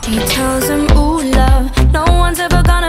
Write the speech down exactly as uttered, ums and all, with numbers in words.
He tells him, ooh, love, no one's ever gonna